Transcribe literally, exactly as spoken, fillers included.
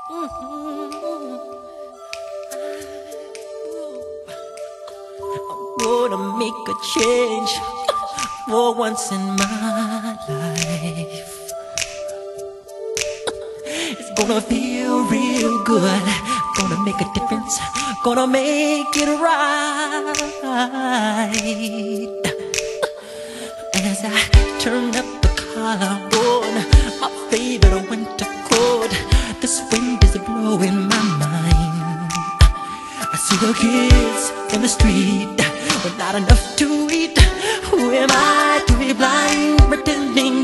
Gonna make a change for once in my life. It's gonna feel real good. Gonna make a difference. Gonna make it right. As I turn up the collar on my favorite winter coat, this wind is blowing my mind. I see the kids in the street with not enough to eat. Who am I to be blind, pretending